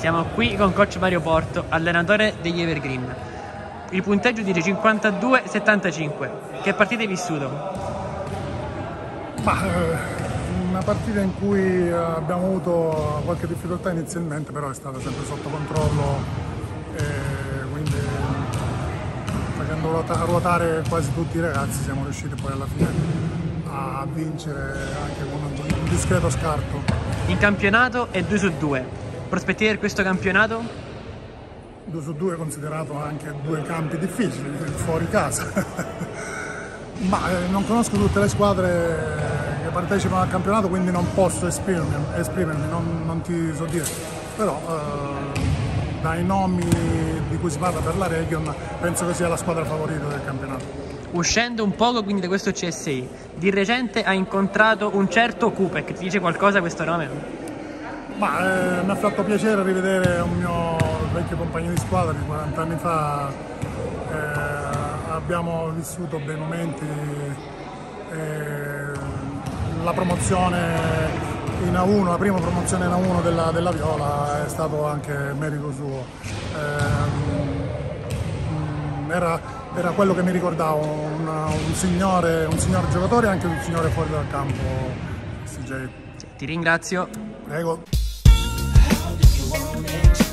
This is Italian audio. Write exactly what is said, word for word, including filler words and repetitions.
Siamo qui con coach Mario Porto, allenatore degli Evergreen. Il punteggio dice cinquantadue a settantacinque. Che partita hai vissuto? Ma, eh, una partita in cui abbiamo avuto qualche difficoltà inizialmente, però è stata sempre sotto controllo, e quindi facendo ruotare quasi tutti i ragazzi siamo riusciti poi alla fine a vincere anche con un discreto scarto. In campionato è due su due. Prospettive per questo campionato? due su due considerato anche due campi difficili, fuori casa. Ma eh, non conosco tutte le squadre che partecipano al campionato, quindi non posso esprimermi, esprimermi non, non ti so dire. Però eh, dai nomi di cui si parla per la Region penso che sia la squadra favorita del campionato. Uscendo un poco quindi da questo C S I, di recente hai incontrato un certo Kupek, ti dice qualcosa questo nome? Ma eh, mi ha fatto piacere rivedere un mio vecchio compagno di squadra di quaranta anni fa, eh, abbiamo vissuto bei momenti, eh, la promozione in A uno, la prima promozione in A uno della, della Viola è stato anche merito suo, eh, era, era quello che mi ricordavo, un, un, signore, un signor giocatore e anche un signore fuori dal campo, C J. Ti ringrazio. Prego. How do you want it?